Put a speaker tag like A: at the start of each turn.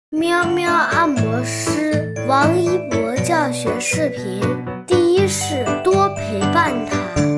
A: 喵喵按摩师王一博教学视频。第一是多陪伴他。